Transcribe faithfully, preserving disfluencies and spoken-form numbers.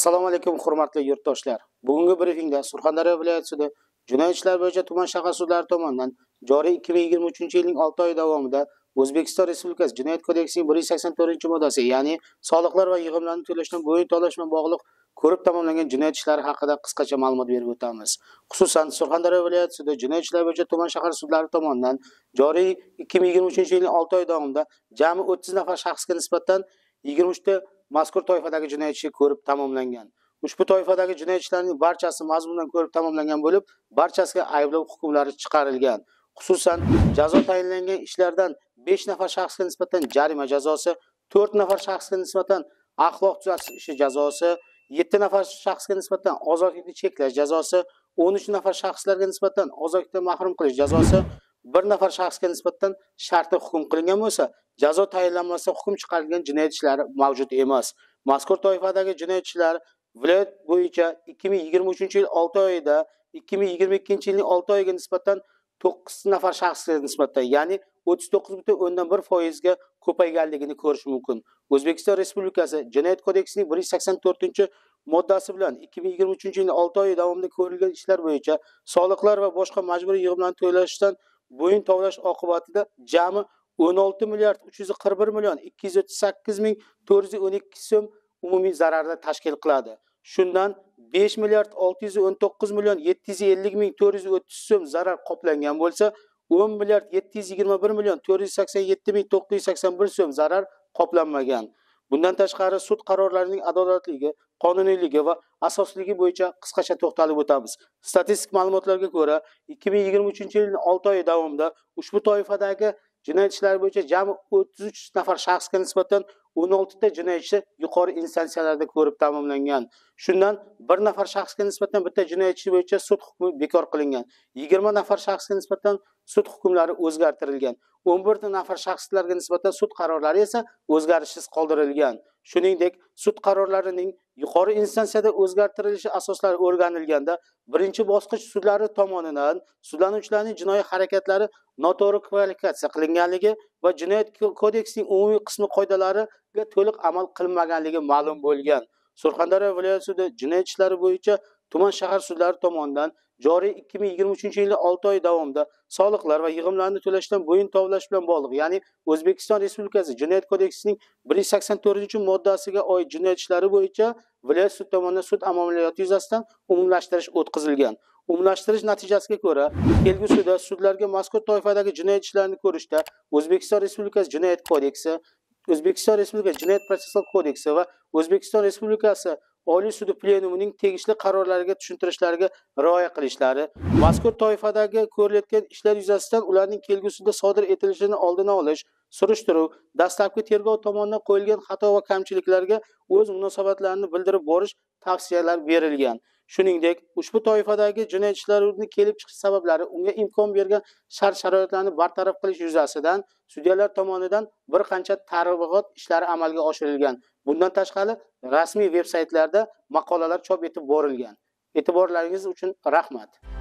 Assalomu alaykum hurmatli yurtdoshlar. Bugungi brifingda Surxondaryo viloyatida jinoyat ishlari bo'yicha tuman shahar sudlari tomonidan joriy ikki ming yigirma uchinchi yilning olti oyi davomida O'zbekiston Respublikasi Jinoyat kodeksining bir yuz sakson to'rtinchi moddasi, ya'ni soliqlar va yig'imlarni to'lashdan bo'yin tovlash bilan bog'liq ko'rib tamomlangan jinoyat ishlari haqida qisqacha ma'lumot berib o'tamiz. Xususan, Surxondaryo viloyatida jinoyat ishlari bo'yicha tuman shahar sudlari tomonidan joriy ikki ming yigirma uchinchi yilning olti oyi davomida jami o'ttiz nafar shaxsga nisbatan yigirma uch ta mazkur toifadagi jinoyat ishi ko'rib tamomlangan. Ushbu toifadagi jinoyat ishlarining barchasi mazmundan ko'rib tamomlangan bo'lib, barchasiga ayblov hukmlari chiqarilgan. Xususan, jazo tayinlangan ishlardan besh nafar shaxsga nisbatan jarima jazosi, to'rt nafar shaxsga nisbatan axloq tuzatish ishi jazosi, yetti nafar shaxsga nisbatan ozodlikni cheklash jazosi, o'n uch nafar shaxslarga nisbatan ozodlikdan mahrum qilish jazosi, bir nafar shaxsga nisbatan shartli hukm qilingan bo'lsa, jazo tayinlanmasa hukm chiqarilgan jinoyat ishlari mavjud emas. Mazkur toifadagi jinoyat ishlari viloyat bo'yicha ikki ming yigirma uchinchi yil olti oyida ikki ming yigirma ikkinchi yilning olti oyiga nisbatan to'qqiz nafar shaxsga nisbatan, ya'ni o'ttiz to'qqiz butun o'ndan bir foiz ga ko'payganligini ko'rish mumkin. O'zbekiston Respublikasi Jinoyat kodeksining bir yuz sakson to'rtinchi moddasi bilan ikki ming yigirma uchinchi yilning olti oyi davomida ko'rilgan ishlar bo'yicha soliqlar va boshqa majburiy yig'imlarni to'lashdan bo'yin tovlash oqibatida jami o'n olti milliard uch yuz qirq bir million ikki yuz o'ttiz sakkiz ming to'rt yuz o'n ikki so'm umumiy zararni tashkil qiladi. Shundan besh milliard olti yuz o'n to'qqiz million yetti yuz ellik ming to'rt yuz o'ttiz so'm zarar qoplangan bo'lsa, o'n milliard yetti yuz yigirma bir million to'rt yuz sakson yetti ming to'qqiz yuz sakson bir so'm zarar qoplanmagan. Bundan tashqari sud qarorlarining adolatligi, qonuniyligi va asosligi bo'yicha qisqacha to'xtalib o'tamiz. Statistik ma'lumotlarga ko'ra, ikki ming yigirma uchinchi yilning olti oyi davomida ushbu toifadagi jinoyat ishlari bo'yicha jami o'ttiz uch nafar shaxsga nisbatan o'n olti ta jinoyat ishi yuqori instansiyalarda ko'rib tamomlangan. Shundan bir nafar shaxsga nisbatan bitta jinoyat ishi bo'yicha sud hukmi bekor qilingan. yigirma nafar shaxsga nisbatan sud hukmlari o'zgartirilgan. o'n bir nafar shaxslarga nisbatan sud qarorlari esa o'zgarishsiz qoldirilgan. Shuningdek, sud qarorlarining yuqori instansiyada o'zgartirilishi asoslari o'rganilganda, birinchi bosqich sudlari tomonidan sudlanuvchilarning jinoiy harakatlari noto'g'ri kvalifikatsiya qilinganligi va jinoyat kodeksining umumiy qismi qoidalariga to'liq amal qilinmaganligi ma'lum bo'lgan. Surxondaryo viloyat sudi jinoyat ishlari bo'yicha tuman shahar sudlari tomonidan joriy ikki ming yigirma uchinchi yil olti oyi davomida soliqlar va yig'imlarni to'lashdan bo'yin tovlash bilan bog'liq, ya'ni O'zbekiston Respublikasi Jinoyat kodeksining bir yuz sakson to'rtinchi moddasiga oid jinoyat ishlari bo'yicha viloyat sud tomonidan sud amaliyoti yuzasidan umumlashtirish o'tkazilgan. Umumlashtirish natijasiga ko'ra, kelgusida sudlarga mazkur toifadagi jinoyat ishlarini ko'rishda O'zbekiston Respublikasi Jinoyat kodeksi, O'zbekiston Respublikasi Jinoyat protsessual kodeksi va O'zbekiston Respublikasi Oliy sudi plenumining tegishli qarorlariga tushuntirishlariga rioya qilishlari, mazkur toifadagi ko'rilayotgan ishlar yuzasidan ularning kelgusida sodir etilishini oldini olish, surishtiruv, dastlabki tergov tomonidan qo'yilgan xato va kamchiliklarga o'z munosabatlarini bildirib borish tavsiyalar berilgan. Shuningdek, ushbu toifadagi jinoyat ishlarining kelib chiqish sabablari, unga imkon bergan shart-sharoitlarni bartaraf qilish yuzasidan sudyalar tomonidan bir qancha targ'ibot ishlari amalga oshirilgan. Bundan tashqari, rasmiy veb-saytlarda maqolalar chop etib borilgan. E'tiborlaringiz uchun rahmat.